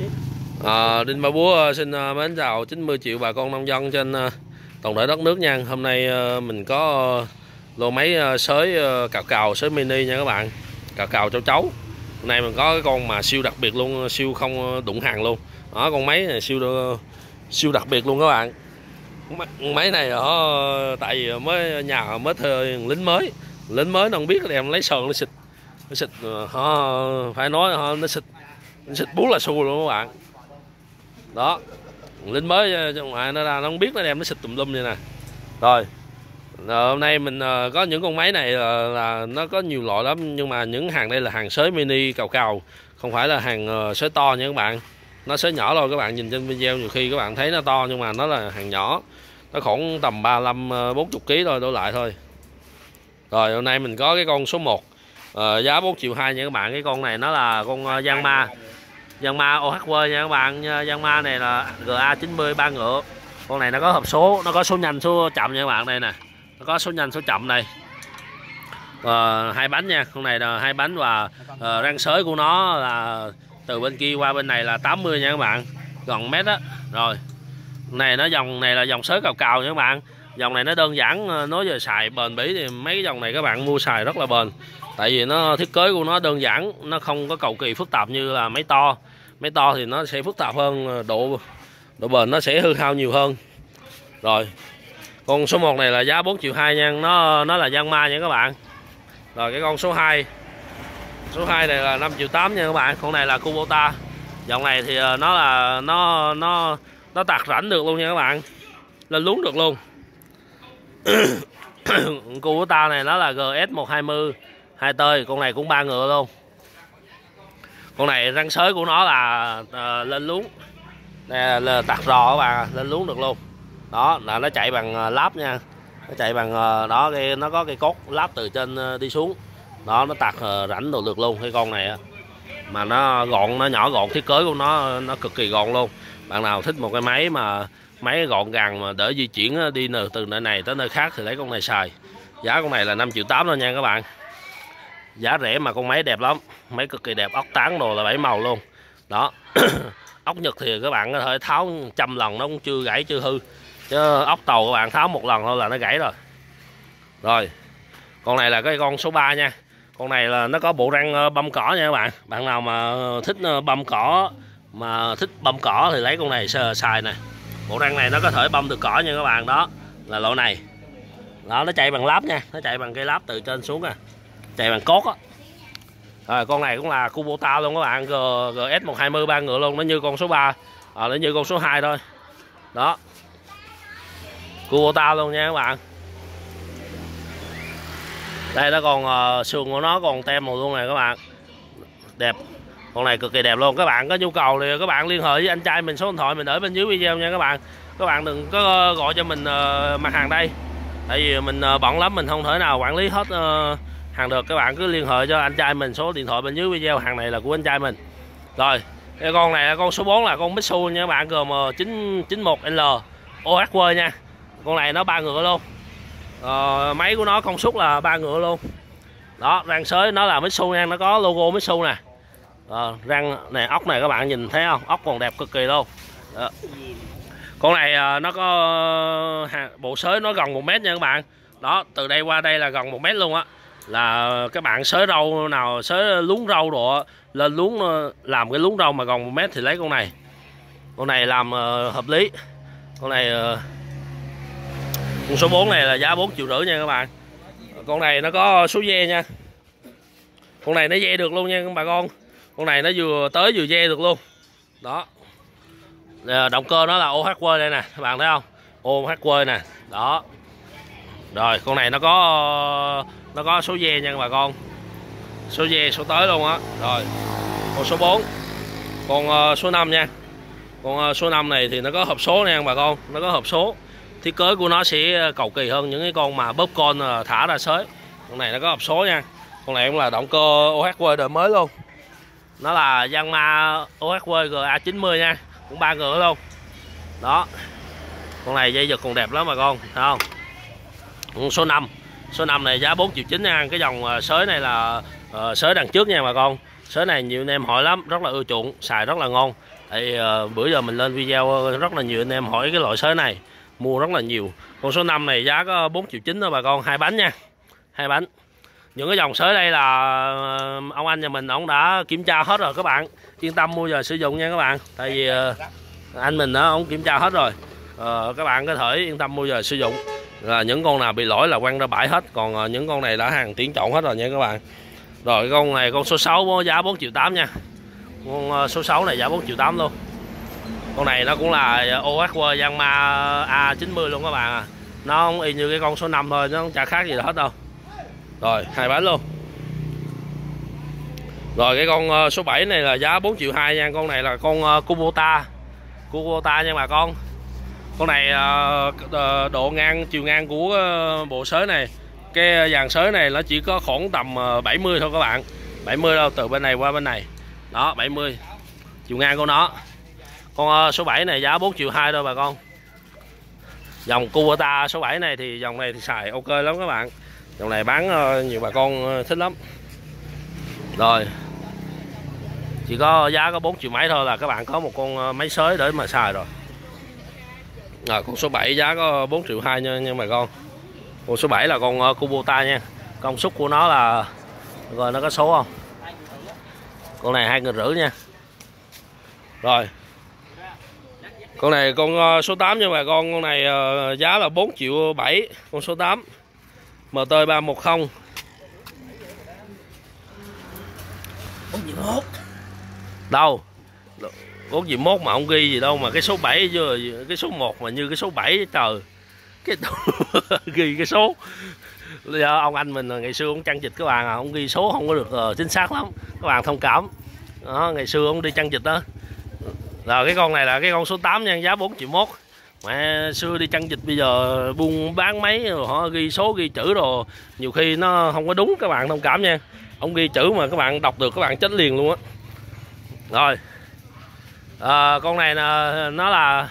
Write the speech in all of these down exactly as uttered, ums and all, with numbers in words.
À, Đinh Ba Búa xin mến chào chín mươi triệu bà con nông dân trên toàn thể đất nước nha. Hôm nay mình có lô máy sới cào cào sới mini nha các bạn. Cào cào châu chấu. Hôm nay mình có cái con mà siêu đặc biệt luôn, siêu không đụng hàng luôn. Đó, con máy này siêu siêu đặc biệt luôn các bạn. Con máy này ở tại vì mới nhà mới thuê lính mới, lính mới nó không biết đem lấy sờn nó xịt, nó xịt họ phải nói nó xịt, nó xịt bút là xù luôn các bạn. Đó, lính mới trong ngoài nó ra nó không biết nó đem nó xịt tùm lum vậy nè. Rồi hôm nay mình có những con máy này là, là nó có nhiều loại lắm, nhưng mà những hàng đây là hàng sới mini cào cào, không phải là hàng sới to nha các bạn. Nó sới nhỏ thôi, các bạn nhìn trên video nhiều khi các bạn thấy nó to nhưng mà nó là hàng nhỏ, nó khoảng tầm ba mươi lăm bốn mươi ký thôi, đổ lại thôi. Rồi hôm nay mình có cái con số một, à, giá bốn triệu hai nha các bạn. Cái con này nó là con Yanmar Yanmar ô hát vê nha các bạn. Yanmar này là giê a chín mươi ba ngựa. Con này nó có hộp số, nó có số nhanh số chậm nha các bạn. Đây nè, nó có số nhanh số chậm này, à, hai bánh nha. Con này là hai bánh và à, răng sới của nó là từ bên kia qua bên này là tám mươi nha các bạn, gần mét á. Rồi này nó dòng này là dòng sới cào cào nha các bạn. Dòng này nó đơn giản, nói về xài bền bỉ thì mấy cái dòng này các bạn mua xài rất là bền, tại vì nó thiết kế của nó đơn giản, nó không có cầu kỳ phức tạp như là máy to. Máy to thì nó sẽ phức tạp hơn, độ độ bền nó sẽ hư hao nhiều hơn. Rồi con số một này là giá bốn triệu hai nha, nó nó là Yanmar nha các bạn. Rồi cái con số hai, số hai này là năm triệu tám nha các bạn. Con này là Kubota. Dòng này thì nó là nó nó nó tạt rãnh được luôn nha các bạn, lên luống được luôn. Kubota này nó là giê ét một hai mươi hai tơi. Con này cũng ba ngựa luôn. Con này răng sới của nó là uh, lên luống, đây là tạt rò các bạn, lên luống được luôn. Đó là nó chạy bằng uh, láp nha, nó chạy bằng uh, đó, cái nó có cái cốt láp từ trên uh, đi xuống. Đó, nó tạt uh, rãnh đồ được luôn. Cái con này uh, mà nó gọn, nó nhỏ gọn, thiết kế của nó nó cực kỳ gọn luôn. Bạn nào thích một cái máy mà máy gọn gàng mà đỡ di chuyển đi từ nơi này tới nơi khác thì lấy con này xài. Giá con này là năm triệu tám thôi nha các bạn. Giá rẻ mà con máy đẹp lắm, máy cực kỳ đẹp, ốc tán đồ là bảy màu luôn. Đó. Ốc Nhật thì các bạn có thể tháo trăm lần nó cũng chưa gãy chưa hư, chứ ốc tàu các bạn tháo một lần thôi là nó gãy rồi. Rồi con này là cái con số ba nha. Con này là nó có bộ răng băm cỏ nha các bạn. Bạn nào mà thích băm cỏ, mà thích băm cỏ thì lấy con này xài nè. Bộ răng này nó có thể băm được cỏ nha các bạn. Đó là loại này. Đó, nó chạy bằng láp nha, nó chạy bằng cây láp từ trên xuống nè, chạy bằng cốt á. Rồi con này cũng là Kubota luôn các bạn, giê ét một hai mươi ba ngựa luôn, nó như con số ba, à, nó như con số hai thôi. Đó, Kubota luôn nha các bạn. Đây nó còn uh, sườn của nó còn tem màu luôn này các bạn, đẹp. Con này cực kỳ đẹp luôn. Các bạn có nhu cầu thì các bạn liên hệ với anh trai mình, số điện thoại mình để bên dưới video nha các bạn. Các bạn đừng có gọi cho mình uh, mặt hàng đây, tại vì mình uh, bận lắm, mình không thể nào quản lý hết uh, hàng được. Các bạn cứ liên hệ cho anh trai mình, số điện thoại bên dưới video. Hàng này là của anh trai mình. Rồi cái con này là con số bốn, là con Mitsu nha các bạn, giê em chín chín một L ô hát vê nha. Con này nó ba ngựa luôn. Ờ, máy của nó công suất là ba ngựa luôn. Đó, răng sới nó là Mitsu nha, nó có logo Mitsu nè. Ờ, răng này, ốc này các bạn nhìn thấy không, ốc còn đẹp cực kỳ luôn. Đó. Con này nó có bộ sới nó gần một mét nha các bạn. Đó, từ đây qua đây là gần một mét luôn á. Là các bạn sới rau nào, sới luống rau đồ lên luống, làm cái luống rau mà gần một mét thì lấy con này. Con này làm uh, hợp lý. Con này uh, con số bốn này là giá bốn triệu rưỡi nha các bạn. Con này nó có số ve nha. Con này nó ve được luôn nha các bà con. Con này nó vừa tới vừa ve được luôn. Đó. Động cơ nó là ô hát vê đây nè, các bạn thấy không? ô hát vê nè. Đó. Rồi con này nó có nó có số ve nha bà con, số ve số tới luôn á. Rồi con số bốn, con uh, số năm nha. Con uh, số năm này thì nó có hộp số nha bà con, nó có hộp số. Thiết kế của nó sẽ cầu kỳ hơn những cái con mà bóp con uh, thả ra sới. Con này nó có hộp số nha. Con này cũng là động cơ ô hát vê đời mới luôn, nó là Yanmar ô hát vê giê a chín mươi nha, cũng ba ngựa luôn. Đó, con này dây giật còn đẹp lắm bà con, thấy không? Con số năm, số năm này giá bốn triệu chín nha. Cái dòng sới này là uh, sới đằng trước nha bà con. Sới này nhiều anh em hỏi lắm, rất là ưa chuộng, xài rất là ngon. Thì uh, bữa giờ mình lên video rất là nhiều anh em hỏi cái loại sới này, mua rất là nhiều. Con số năm này giá có bốn triệu chín thôi bà con, hai bánh nha, hai bánh. Những cái dòng sới đây là ông anh nhà mình ông đã kiểm tra hết rồi các bạn, yên tâm mua giờ sử dụng nha các bạn. Tại vì uh, anh mình đó ông kiểm tra hết rồi, uh, các bạn có thể yên tâm mua giờ sử dụng. Là những con nào bị lỗi là quăng ra bãi hết, còn uh, những con này đã hàng tuyển chọn hết rồi nha các bạn. Rồi con này con số sáu giá bốn triệu tám nha. Con uh, số sáu này giá bốn triệu tám luôn. Con này nó cũng là ô ét vê Yanmar A chín mươi luôn các bạn à. Nó không y như cái con số năm thôi, nó không chả khác gì hết đâu. Rồi hai bánh luôn. Rồi cái con số bảy này là giá bốn triệu hai nha. Con này là con Kubota, Kubota nha bà con. Con này độ ngang, chiều ngang của bộ sới này, cái dàn sới này nó chỉ có khoảng tầm bảy mươi thôi các bạn, bảy mươi đâu, từ bên này qua bên này đó, bảy mươi chiều ngang của nó. Con số bảy này giá bốn triệu hai thôi bà con. Dòng Kubota số bảy này thì dòng này thì xài ok lắm các bạn, dòng này bán nhiều bà con thích lắm. Rồi chỉ có giá có bốn triệu mấy thôi là các bạn có một con máy sới để mà xài rồi. Rồi con số bảy giá có bốn triệu hai nha, nha bà con. Con số bảy là con Kubota nha. Công suất của nó là, rồi nó có số không? Con này hai nghìn rưỡi nha. Rồi con này con số tám nha bà con. Con này giá là bốn triệu bảy. Con số tám M T ba một không. bốn triệu mốt. Đâu bốn triệu mốt mà ông ghi gì đâu mà cái số bảy chứ, cái số một mà như cái số bảy trời. Cái ghi cái số. Giờ ông anh mình ngày xưa ông chăn vịt các bạn à, ông ghi số không có được uh, chính xác lắm, các bạn thông cảm. Đó, ngày xưa ông đi chăn vịt đó. Rồi cái con này là cái con số tám nha, giá bốn triệu mốt. Mẹ xưa đi chăn vịt bây giờ buôn bán máy rồi họ ghi số ghi chữ rồi nhiều khi nó không có đúng, các bạn thông cảm nha. Ông ghi chữ mà các bạn đọc được các bạn chết liền luôn á. Rồi à, con này là nó là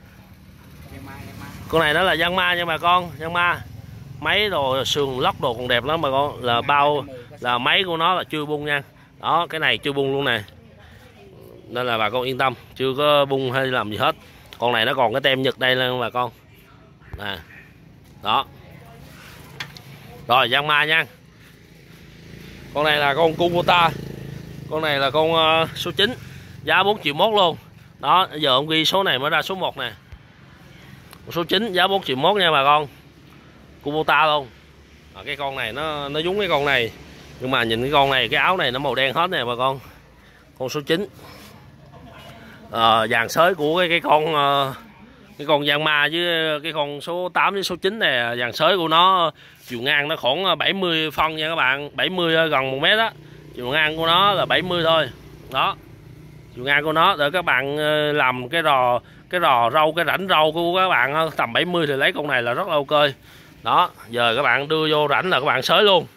con này nó là Yanmar nha bà con, Yanmar. Máy đồ sườn lót đồ còn đẹp lắm bà con, là bao là máy của nó là chưa bung nha. Đó cái này chưa bung luôn nè, nên là bà con yên tâm, chưa có bung hay làm gì hết. Con này nó còn cái tem Nhật đây luôn bà con nè. Đó rồi Yanmar nha. Con này là con Kubota. Con này là con uh, số chín, giá bốn triệu mốt luôn. Đó giờ ông ghi số này mới ra số một nè. Số chín giá bốn triệu mốt nha bà con. Kubota luôn. À, cái con này nó nó giống cái con này, nhưng mà nhìn cái con này cái áo này nó màu đen hết nè bà con. Con số chín. À, dàn sới của cái cái con uh, cái con Yanmar với cái con số tám với số chín này, dàn sới của nó chiều ngang nó khoảng bảy mươi phân nha các bạn, bảy mươi gần một mét đó. Chiều ngang của nó là bảy mươi thôi. Đó. Chiều ngang của nó để các bạn làm cái rò cái rò rau, cái rãnh rau của các bạn tầm bảy mươi thì lấy con này là rất là ok. Đó, giờ các bạn đưa vô rãnh là các bạn sới luôn.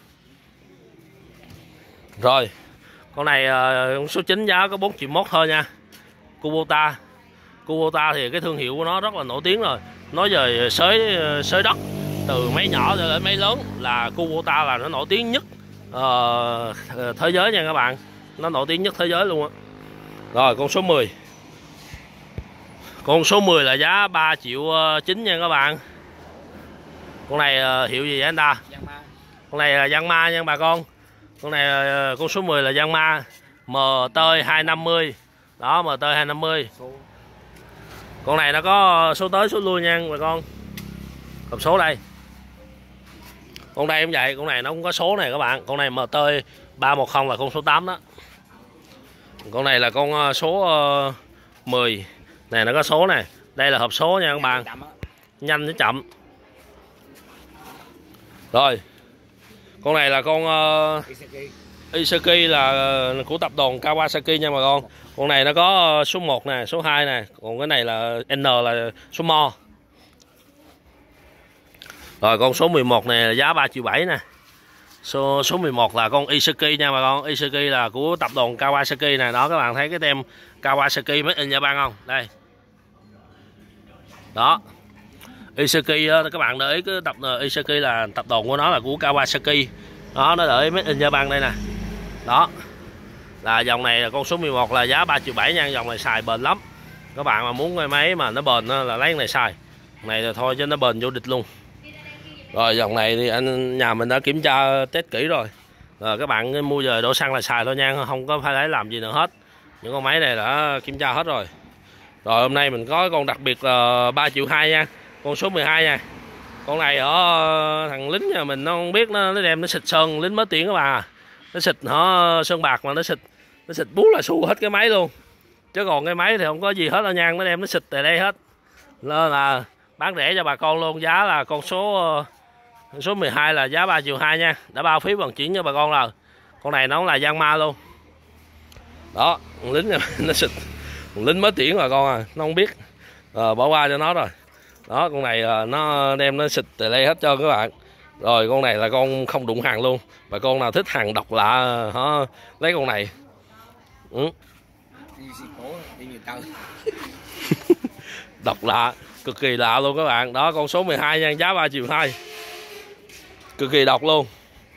Rồi. Con này con số chín giá có bốn triệu mốt thôi nha. Kubota. Kubota thì cái thương hiệu của nó rất là nổi tiếng rồi. Nói về sới sới đất từ máy nhỏ đến máy lớn là Kubota là nó nổi tiếng nhất uh, thế giới nha các bạn. Nó nổi tiếng nhất thế giới luôn á. Rồi con số mười. Con số mười là giá ba triệu chín nha các bạn. Con này uh, hiệu gì vậy anh ta? Yanmar. Con này là Yanmar nha bà con. Con này uh, con số mười là Yanmar M T hai năm mươi. Đó M T hai năm mươi. Con này nó có số tới số lui nha bà con. Hộp số đây. Con đây cũng vậy, con này nó cũng có số này các bạn. Con này M T ba một không là con số tám đó. Con này là con số uh, mười. Này nó có số này. Đây là hộp số nha các bạn. Nhanh chứ chậm. Rồi. Con này là con uh, Iseki là của tập đoàn Kawasaki nha bà con. Con này nó có số một nè, số hai nè, còn cái này là N là số mo. Rồi con số mười một này là giá ba triệu bảy nè. Số số mười một là con Iseki nha bà con. Iseki là của tập đoàn Kawasaki này, đó các bạn thấy cái tem Kawasaki made in Japan không? Đây. Đó. Iseki đó, các bạn để ý cái tập Iseki là tập đoàn của nó là của Kawasaki. Đó nó để made in Japan đây nè. Đó. Là dòng này là con số mười một là giá ba triệu bảy nha. Dòng này xài bền lắm. Các bạn mà muốn cái máy mà nó bền là lấy cái này xài. Này là thôi chứ nó bền vô địch luôn. Rồi dòng này thì anh nhà mình đã kiểm tra test kỹ rồi. Rồi các bạn mua về đổ xăng là xài thôi nha, không có phải lấy làm gì nữa hết. Những con máy này đã kiểm tra hết rồi. Rồi hôm nay mình có con đặc biệt là ba triệu hai nha. Con số mười hai nha. Con này ở thằng lính nhà mình nó không biết, nó, nó đem nó xịt sơn lính mới tiền các bà. Nó xịt nó sơn bạc mà nó xịt nó xịt bút là xù hết cái máy luôn. Chứ còn cái máy thì không có gì hết đâu nha, nó đem nó xịt tại đây hết. Nên là bán rẻ cho bà con luôn, giá là con số số mười hai là giá ba triệu hai nha, đã bao phí vận chuyển cho bà con rồi. Con này nó là gian ma luôn. Đó, con lính này, nó xịt con lính mới tiễn bà con à, nó không biết. À, bỏ qua cho nó rồi. Đó, con này nó đem nó xịt tại đây hết cho các bạn. Rồi con này là con không đụng hàng luôn. Bà con nào thích hàng độc lạ hả, lấy con này. Ừ. Độc lạ, cực kỳ lạ luôn các bạn. Đó, con số mười hai nha, giá ba triệu hai. Cực kỳ độc luôn.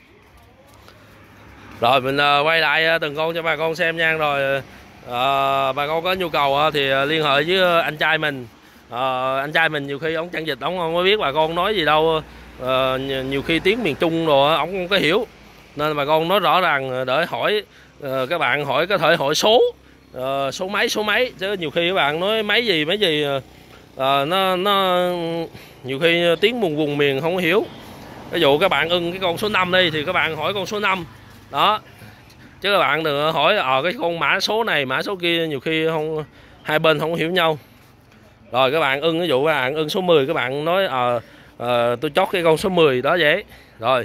Rồi mình uh, quay lại uh, từng con cho bà con xem nha. Rồi uh, bà con có nhu cầu uh, thì uh, liên hệ với anh trai mình. uh, Anh trai mình nhiều khi ông trang dịch ông không có biết bà con nói gì đâu. uh, Nhiều khi tiếng miền Trung rồi ông không có hiểu, nên bà con nói rõ ràng để hỏi. uh, Các bạn hỏi có thể hỏi số uh, số máy số máy, chứ nhiều khi các bạn nói máy gì máy gì uh, nó nó nhiều khi tiếng vùng vùng miền không có hiểu. Ví dụ các bạn ưng cái con số năm đi thì các bạn hỏi con số năm đó, chứ các bạn đừng hỏi ờ cái con mã số này mã số kia, nhiều khi không hai bên không hiểu nhau. Rồi các bạn ưng ví dụ các bạn ưng số mười, các bạn nói ờ à, tôi chốt cái con số mười đó dễ. Rồi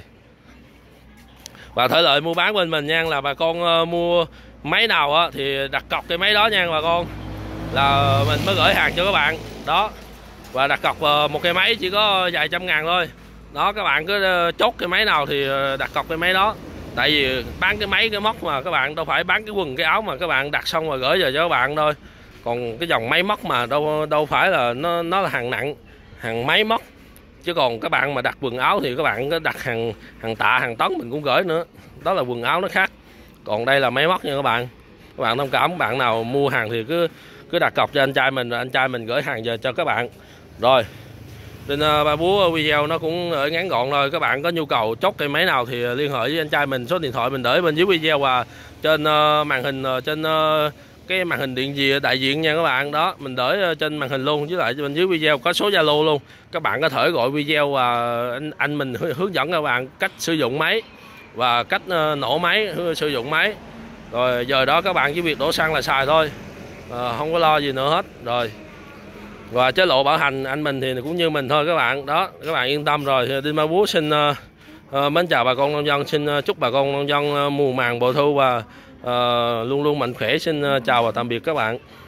và thể lợi mua bán bên mình nha, là bà con uh, mua máy nào á thì đặt cọc cái máy đó nha bà con, là mình mới gửi hàng cho các bạn đó. Và đặt cọc uh, một cái máy chỉ có vài trăm ngàn thôi đó. Các bạn cứ uh, chốt cái máy nào thì uh, đặt cọc cái máy đó. Tại vì bán cái máy cái móc mà các bạn đâu phải bán cái quần cái áo mà các bạn đặt xong rồi gửi về cho các bạn thôi. Còn cái dòng máy móc mà đâu đâu phải là nó nó là hàng nặng, hàng máy móc. Chứ còn các bạn mà đặt quần áo thì các bạn có đặt hàng hàng tạ hàng tấn mình cũng gửi nữa. Đó là quần áo nó khác. Còn đây là máy móc nha các bạn. Các bạn thông cảm, bạn nào mua hàng thì cứ cứ đặt cọc cho anh trai mình, rồi anh trai mình gửi hàng về cho các bạn. Rồi trên uh, ba búa video nó cũng ở ngắn gọn rồi. Các bạn có nhu cầu chốt cây máy nào thì liên hệ với anh trai mình, số điện thoại mình để bên dưới video và trên uh, màn hình, uh, trên uh, cái màn hình điện gì đại diện nha các bạn. Đó mình để uh, trên màn hình luôn, với lại bên dưới video có số Zalo luôn. Các bạn có thể gọi video và anh, anh mình hướng dẫn các bạn cách sử dụng máy và cách uh, nổ máy, sử dụng máy. Rồi giờ đó các bạn chỉ việc đổ xăng là xài thôi, uh, không có lo gì nữa hết. Rồi và chế độ bảo hành anh mình thì cũng như mình thôi các bạn. Đó các bạn yên tâm rồi. Đinh Ba Búa xin uh, uh, mến chào bà con nông dân, xin uh, chúc bà con nông dân uh, mùa màng bội thu và uh, luôn luôn mạnh khỏe. Xin uh, chào và tạm biệt các bạn.